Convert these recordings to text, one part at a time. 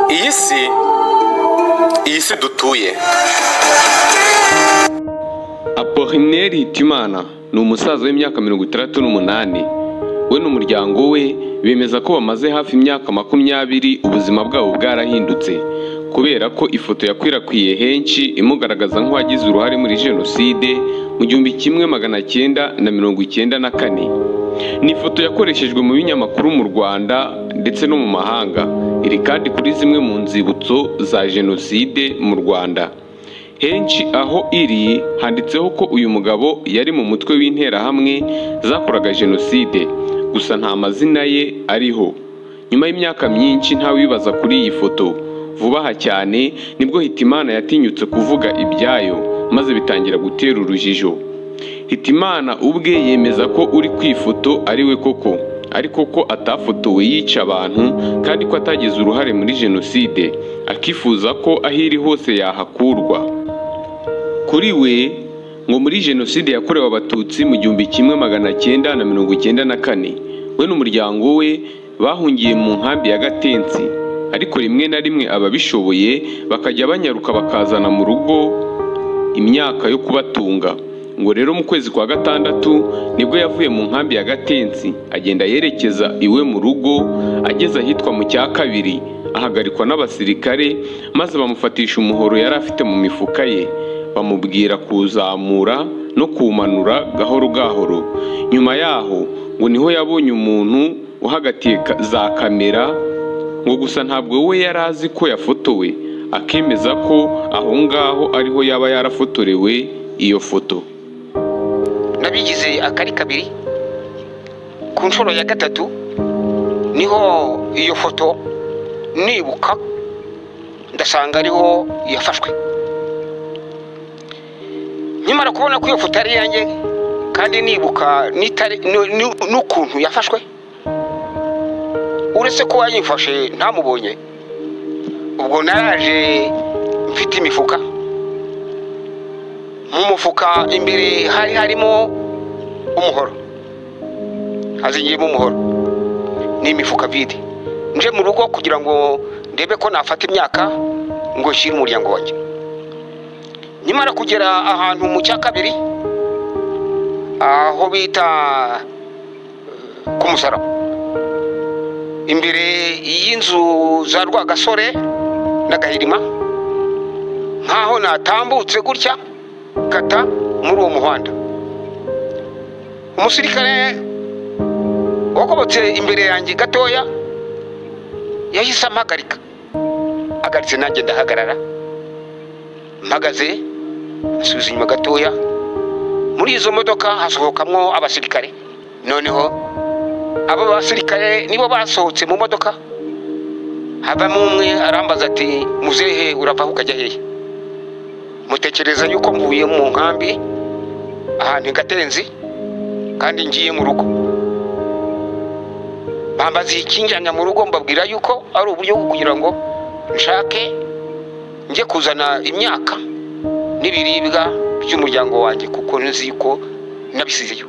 iyi si dutuye. Apollinaire Hitimana ni umusaza w'imyaka 68. We n'umuryango we bemeza ko bamaze hafi imyaka 20 ubuzima bwabo bwarahindutse kubera ko ifoto yakwirakwiye henshi imugaragaza nk'uwagize uruhare muri jenoside mu 1994. Ni ifoto yakoreshejwe mu binyamakuru mu Rwanda ndetse no mu mahanga. Iri kandi kuri zimwe mu nzibutso za jenoside mu Rwanda. Henshi aho iri handitseho ko uyu mugabo yari mu mutwe w'interahamwe zakoraga jenoside, gusa nta mazina ye ariho. Nyuma y'imyaka myinshi nta wibaza kuri iyi foto. Vuba aha cyane nibwo Hitimana yatinyutse kuvuga ibyayo maze bitangira gutera urujijo. Hitimana ubwe yemeza ko uri ku ifoto ari we koko, ariko ko atafotowe yica abantu kandi ko atagize uruhare muri jenoside, akifuza ko ahiri hose yahakurwa. Kuri we ngo muri jenoside yakorewe abatutsi mu 1994, we n'umuryango we bahungiye mu nkambi ya Gatensi, ariko rimwe na rimwe ababishoboye bakajya banyaruka bakazana mu rugo imyaka yo kubatunga. Ngo rero mu kwezi kwa gatandatu nibwo yavuye mu nkambi ya Gatensi agenda yerekeza iwe mu rugo. Ageze ahitwa mu cya kabiri ahagarikwa n'abasirikare maze bamufatisha umuhoro yari afite mu mifuka ye, bamubwira kuzamura no kumanura gahoro gahoro. Nyuma yaho ngo niho yabonye umuntu uhagatiye za kamera, ngo gusa ntabwo we yari azi ko yafotowe, akemeza ko aho ngaho ariho yaba yarafotorewe iyo foto. Nabigize akari kabiri, ku nshuro ya gatatu niho iyo foto nibuka ndasanga ariho yafashwe. Nyamara kubona ko iyo foto ari yanjye kandi nibuka n'ukuntu yafashwe, uretse ko wayifashe ntamubonye, ubwo naraje mfite imifuka. Mu mufuka imbere hari harimo umuhoro, hazingiyemo umuhoro n'imifuka vide. Nje mu rugo kugira ngo ndebe ko nafata imyaka ngo nshyire umuryango wanjye. Nyamara kugera ahantu mu cya kabiri aho bita ku Musaraba, imbere y'inzu za Rwagasore na Gahirima, nkaho natambutse gutya kata muri uwo muhanda, umusirikare wakobotse imbere yanjye gatoya yahise amahagarika. Agaritse nanjye ndahagarara, mpagaze asubiza inyuma gatoya. Muri izo modoka hasohokamwo abasirikare. Noneho abo basirikare nibo basohotse mu modoka, havamo umwe arambaza ati muzehe urava ukajya hehe? Mutekereza yuko mvuye mu nkambi ahantu Gatenzi kandi ngiye mu rugo. Bambaza ikinjanya mu rugo, mbabwira yuko ari uburyo kugira ngo nshake njye kuzana imyaka n'ibiribwa by'umuryango wanjye kuko nzi ko nabisizeyo.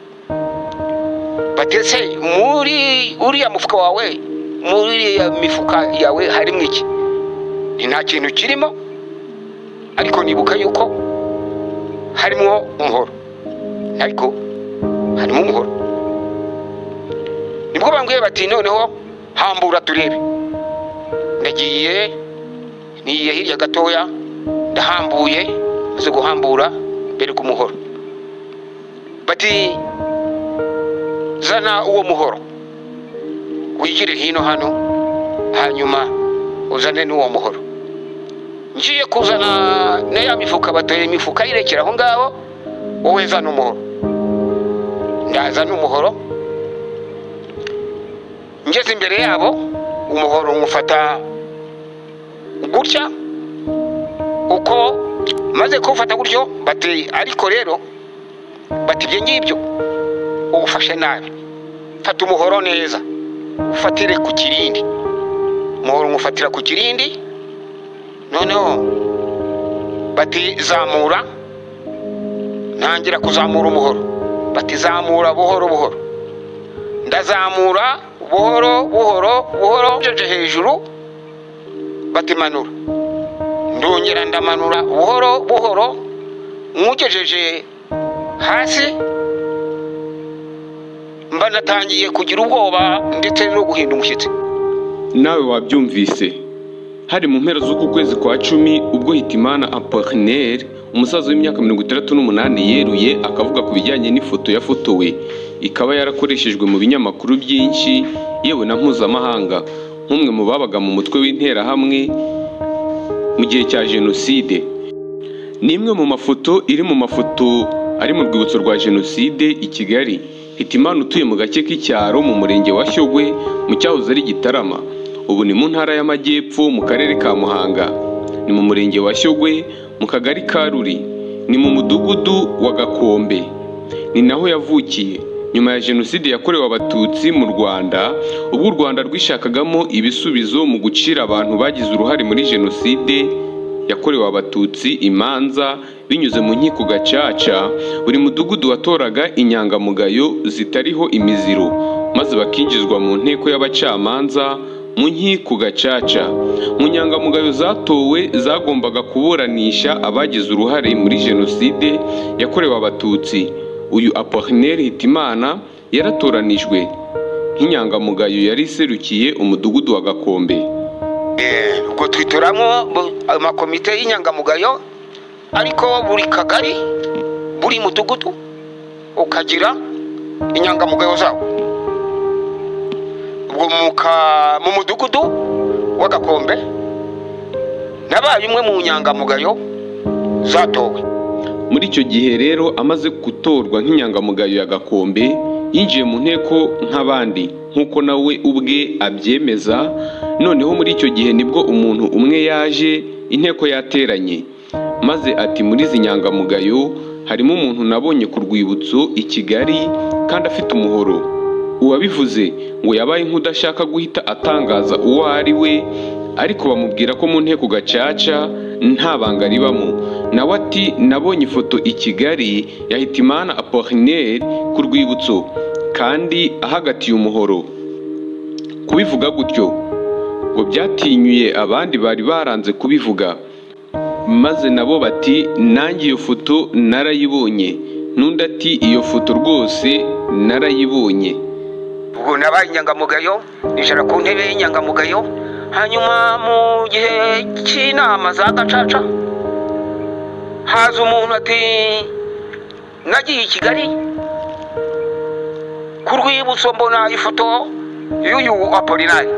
Batetse muri uriya mufuka wawe, muri uriya mifuka yawe harimo iki? Nta kintu kirimo, ariko nibuka yuko harimo umuhoro, ariko harimo umuhoro. Nibwo bambwiye bati noneho hambura turebe. Ndagiye niye hirya gatoya, ndahambuye, maze guhambura mbere ku muhoro. Bati zana uwo muhoro wigire hino hano, hanyuma uzane n'uwo muhoro. Ngiye kuzana na ya mifuka, batoye imifuka irekera aho ngaho, wowe zana umuhoro. Ndazana umuhoro, ngeze imbere yabo, umuhoro ngufata gutya. Uko maze kufata gutyo, bati ariko rero bati ibyo ngibyo ufashe nabi, fata umuhoro neza ufatire ku kirindi. Umuhoro ngufatira ku kirindi. Noneho bati zamura, ntangira kuzamura umuhoro. Bati zamura buhoro buhoro. Ndazamura buhoro buhoro buhoro, njeje hejuru batimanura ndongera ndamanura buhoro buhoro nkugejeje hasi mba natangiye kugira ubwoba ndetse no guhinda umushyitsi. nawe wabyumvise hari mu mpera z'uku kwezi kwa 10 ubwo Hitimana Apollinaire umusaza w'imyaka 68 yeruye akavuga ku bijyanye n'ifoto yafotowe ikaba yarakoreshejwe mu binyamakuru byinshi yewe na mpuzamahanga nk'umwe mu babaga mu mutwe w'interahamwe mu gihe cya jenoside. ni imwe mu mafoto iri mu mafoto ari mu rwibutso rwa jenoside i Kigali. Hitimana utuye mu gace k'icyaro mu murenge wa Shyogwe mu cyahoze ari Gitarama, ubu ni mu ntara y'Amajyepfo mu karere ka Muhanga, ni mu murenge wa Shyogwe mu kagari ka Ruri, ni mu mudugudu wa Gakombe, ni naho yavukiye nyuma ya jenoside yakorewe abatutsi mu Rwanda, ubwo u Rwanda rwishakagamo ibisubizo mu gucira abantu bagize uruhare muri jenoside yakorewe abatutsi imanza binyuze mu nkiko gacaca. Buri mudugudu watoraga inyangamugayo zitariho imiziro maze bakinjizwa mu nteko y'abacamanza mu nkiko gacaca. Mu nyangamugayo zatowe zagombaga kuburanisha abagize uruhare muri jenoside yakorewe abatutsi. Uyu Apollinaire Hitimana yaratoranijwe nk'inyangamugayo yari iserukiye umudugudu wa Gakombe. ubwo twitoramo amakomite y'inyangamugayo, ariko buri kagari buri mudugudu ukagira inyangamugayo zawo. ubwo mu mudugudu wa Gakombe nabaye umwe mu nyangamugayo zatowe. Muri icyo gihe rero amaze gutorwa nk'inyangamugayo ya Gakombe yinjiye mu nteko nk'abandi nk'uko nawe ubwe abyemeza. Noneho muri icyo gihe nibwo umuntu umwe yaje inteko yateranye maze ati muri izi nyangamugayo harimo umuntu nabonye ku rwibutso i Kigali kandi afite umuhoro. Uwabivuze ngo yabaye nk'udashaka guhita atangaza uwo ari we, ariko bamubwira ko mu nteko gacaca nta banga ribamo. Nawe ati nabonye ifoto i Kigali ya Hitimana Apollinaire ku rwibutso kandi ahagatiye umuhoro. Kubivuga gutyo ngo byatinyuye abandi bari baranze kubivuga, maze nabo bati nanjye iyo foto narayibonye, n'undi ati iyo foto rwose narayibonye. ubwo nabaye inyangamugayo nicara ku ntebe y'inyangamugayo. hanyuma mu gihe cy'inama za gacaca haza umuntu ati nagiye i Kigali ku rwibutso mbona ifoto y'uyu Apollinaire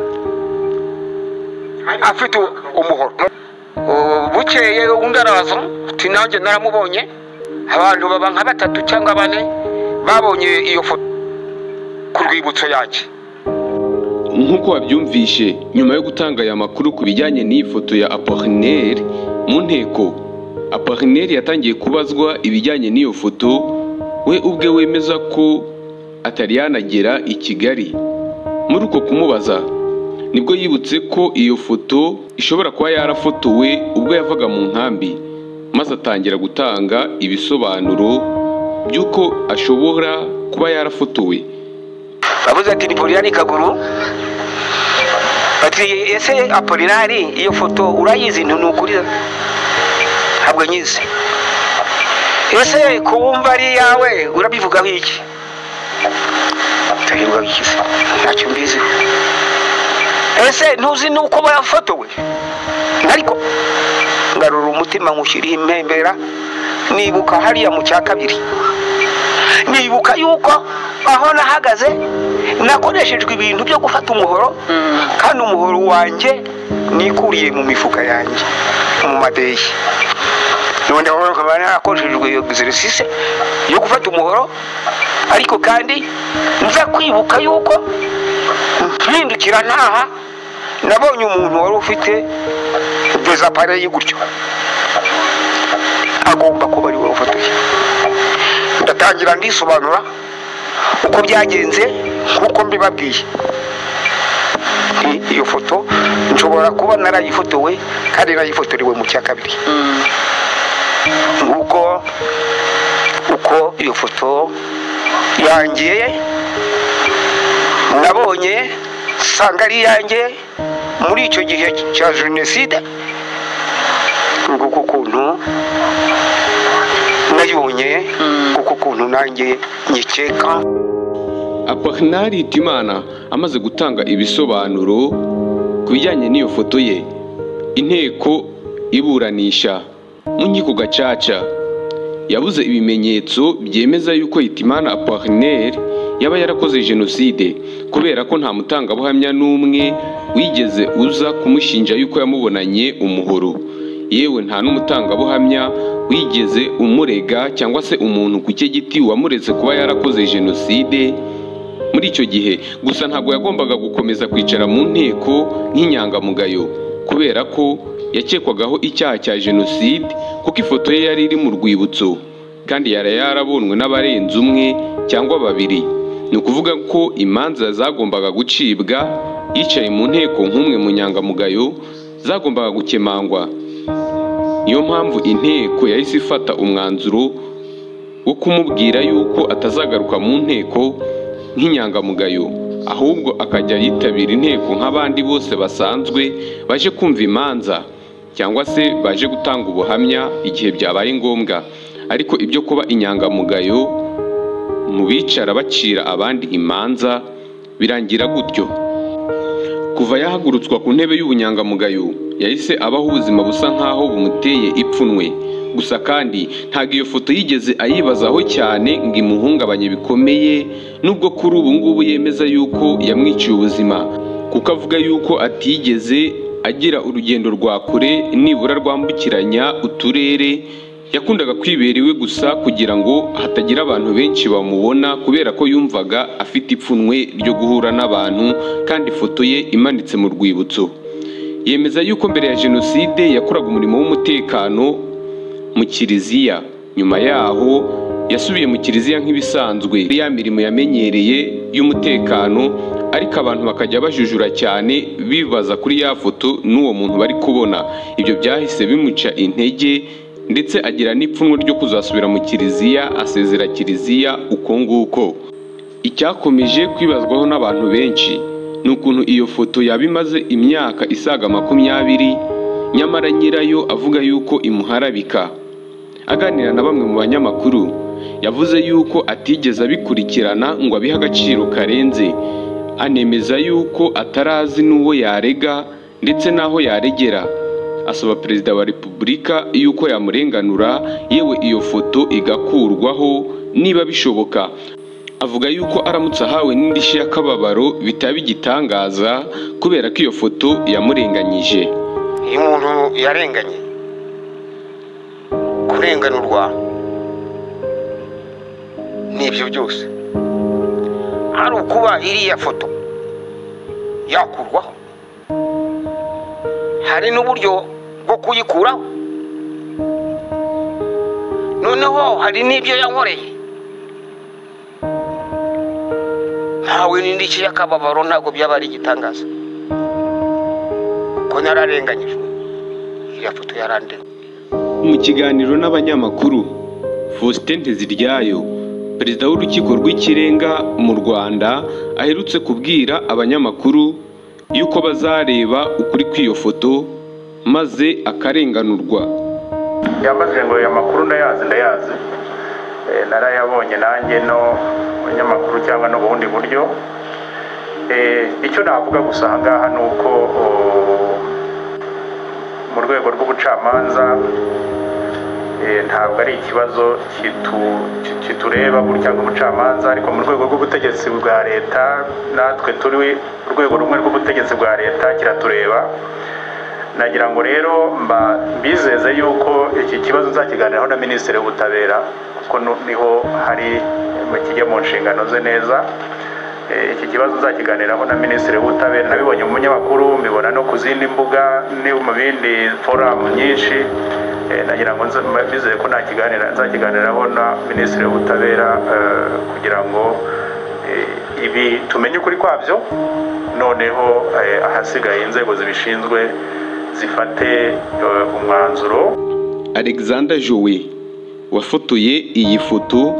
afite umuhoro. bukeye undi araza ati nanjye naramubonye. abantu baba nka 3 cyangwa 4 babonye iyo foto ku rwibutso yanjye. Nk'uko wabyumvishe, nyuma yo gutanga aya makuru ku bijyanye n'iyi foto ya Apollinaire mu nteko, Apollinaire yatangiye kubazwa ibijyanye n'iyo foto. We ubwe wemeza ko atari yanagera i Kigali. Muri uko kumubaza nibwo yibutse ko iyo foto ishobora kuba yarafotowe ubwo yavaga mu nkambi, maze atangira gutanga ibisobanuro by'uko ashobora kuba yarafotowe. bavuze ati ni Apollinaire Kaguru. bati ese Apollinaire iyo foto urayizi? ntukuri ntabwo nyizi. ese kuwumva ari yawe urabivugaho iki? ndahiruka iki se? ntacyo mbizi. ese ntuzi nuko bayafotowe? ariko ngarura umutima nkushyiriye impembera, nibuka hariya mu cya kabiri, nibuka yuko aho nahagaze nakoreshejwe ibintu byo gufata umuhoro, kandi umuhoro wanjye nikuriye mu mifuka yanjye mu madeyi. none wowe ukaba narakoreshejwe iyo exercice yo gufata umuhoro, ariko kandi nza kwibuka yuko mpindukira ntaha nabonye umuntu wari ufite desapareil gutyo, agomba kuba ari we ufotoye. ndatangira ndisobanura uko byagenze kuko mbibabwiye. iyo foto nshobora kuba narayifotowe kandi nayifotorewe mu cya kabiri. uko iyo foto yanjye nabonye sanga ari yanjye, muri icyo gihe cya jenoside nguko ukuntu nayibonye, nguko ukuntu nanjye nyikeka. Apollinaire Hitimana amaze gutanga ibisobanuro ku bijyanye n'iyo foto ye, inteko iburanisha mu nkiko gacaca yabuze ibimenyetso byemeza yuko Hitimana Apollinaire yaba yarakoze jenoside, kubera ko nta mutangabuhamya n'umwe wigeze uza kumushinja yuko yamubonanye umuhoro, yewe nta n'umutangabuhamya wigeze umurega cyangwa se umuntu ku cye giti wamuretse kuba yarakoze jenoside muri icyo gihe. Gusa ntabwo yagombaga gukomeza kwicara mu nteko nk'inyangamugayo, kubera ko yakekwagaho icyaha cya jenoside, kuko ifoto ye yari iri mu rwibutso kandi yari yarabonwe n'abarenze umwe cyangwa babiri. Ni ukuvuga ko imanza zagombaga gucibwa yicaye mu nteko nk'umwe mu nyangamugayo zagombaga gukemangwa. Niyo mpamvu inteko yahise ifata umwanzuro wo kumubwira yuko atazagaruka mu nteko nk'inyangamugayo, ahubwo akajya yitabira inteko nk'abandi bose basanzwe baje kumva imanza cyangwa se baje gutanga ubuhamya igihe byabaye ngombwa. Ariko ibyo kuba inyangamugayo mu bicara bacira abandi imanza birangira gutyo. Kuva yahagurutswa ku ntebe y'ubunyangamugayo yahise abaho ubuzima busa nk'aho bumuteye ipfunwe. Gusa kandi ntabwo iyo foto yigeze ayibazaho cyane ngo imuhungabanye bikomeye, nubwo kuri ubu ngubu yemeza yuko yamwiciye ubuzima, kuko avuga yuko atigeze agira urugendo rwa kure nibura rwambukiranya uturere. Yakundaga kwibera iwe gusa kugira ngo hatagira abantu benshi bamubona, kubera ko yumvaga afite ipfunwe ryo guhura n'abantu, kandi ifoto ye imanitse mu rwibutso. Yemeza yuko mbere ya jenoside yakoraga umurimo w'umutekano mu kiliziya, nyuma yaho yasubiye mu kiliziya nk'ibisanzwe, ya mirimo yamenyereye y'umutekano, ariko abantu bakajya bajujura cyane bibaza kuri ya foto n'uwo muntu bari kubona. Ibyo byahise bimuca intege, ndetse agira n'ipfunwe ryo kuzasubira mu kiliziya, asezera kiliziya uko nguko. Icyakomeje kwibazwaho n'abantu benshi ni ukuntu iyo foto yaba imaze imyaka isaga 20, nyamara nyirayo avuga yuko imuharabika. Aganira na bamwe mu banyamakuru yavuze yuko atigeze abikurikirana ngo abihe agaciro karenze, anemeza yuko atarazi n'uwo yarega ndetse n'aho yaregera. Asaba Perezida wa Repubulika yuko yamurenganura, yewe iyo foto igakurwaho niba bishoboka. Avuga yuko aramutse ahawe n'indishyi y'akababaro bitaba igitangaza, kubera ko iyo foto yamurenganyije. Iyo umuntu yarenganye, kurenganurwa n'ibyo byose, hari ukuba iriya foto yakurwaho, hari n'uburyo bwo kuyikuraho, noneho hari n'ibyo yankoreye. Ntawe n'indishyi y'akababaro ntabwo byaba ari igitangaza, ko nararenganyijwe, iriya foto yarandemye. Mu kiganiro n'abanyamakuru, Faustin Nteziryayo, perezida w'urukiko rw'ikirenga mu Rwanda, aherutse kubwira abanyamakuru yuko bazareba ukuri kw'iyo foto maze akarenganurwa. Yamaze ngo aya makuru ndayazi, narayabonye nanjye no abanyamakuru cyangwa no bundi buryo. Icyo navuga gusa ahangaha ni uko mu rwego rw'ubucamanza ntabwo ari ikibazo kitureba gutya nk'ubucamanza, ariko mu rwego rw'ubutegetsi bwa leta, natwe turi urwego rumwe rw'ubutegetsi bwa leta kiratureba. Nagira ngo rero mbizeze yuko iki kibazo nzakiganiraho na Minisitiri w'Ubutabera, kuko niho hari kijya mu nshingano ze neza. Iki kibazo nzakiganiraho na Minisitiri w'Ubutabera. Nabibonye mu munyamakuru, mbibona no ku zindi mbuga ni mu bindi forum nyinshi. Nagira ngo mbizeye ko nzakiganiraho na Minisitiri w'Ubutabera kugira ngo ibi tumenye ukuri kwabyo, noneho ahasigaye inzego zibishinzwe zifate umwanzuro. Alexander Jowe wafotoye iyi foto,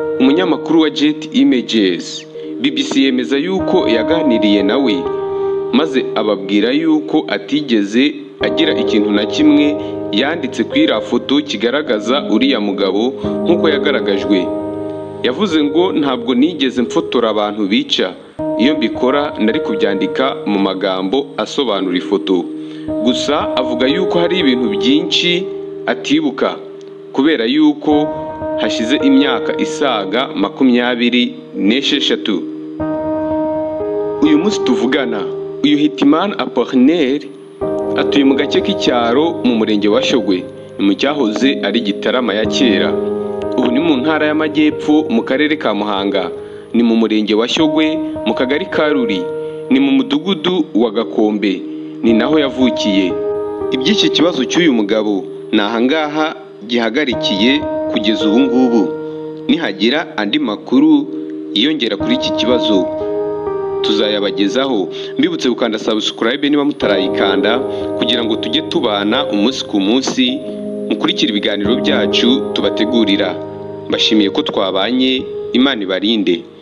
umunyamakuru wa Jet Images, BBC yemeza yuko yaganiriye nawe maze ababwira yuko atigeze agira ikintu na kimwe yanditse kuri iriya foto kigaragaza uriya mugabo nk'uko yagaragajwe. Yavuze ngo ntabwo nigeze mfotora abantu bica, iyo mbikora nari kubyandika mu magambo asobanura ifoto. Gusa avuga yuko hari ibintu byinshi atibuka kubera yuko hashize imyaka isaga 26. Uyu munsi tuvugana, uyu Hitimana Apollinaire atuye mu gace k'icyaro mu murenge wa Shyogwe, ni mu cyahoze ari Gitarama ya kera. Ubu ni mu ntara y'Amajyepfo mu karere ka Muhanga, ni mu murenge wa Shyogwe mu kagari ka Ruri, ni mu mudugudu wa Gakombe, ni naho yavukiye. Iby'iki kibazo cy'uyu mugabo ni ahangaha gihagarikiye kugeza ubu ngubu. Nihagira andi makuru yiyongera kuri iki kibazo tuzayabagezaho. Mbibutse gukanda subscribe niba mutarayikanda kugira ngo tujye tubana umunsi ku munsi, mukurikira ibiganiro byacu tubategurira. Mbashimiye ko twabanye, Imana ibarinde.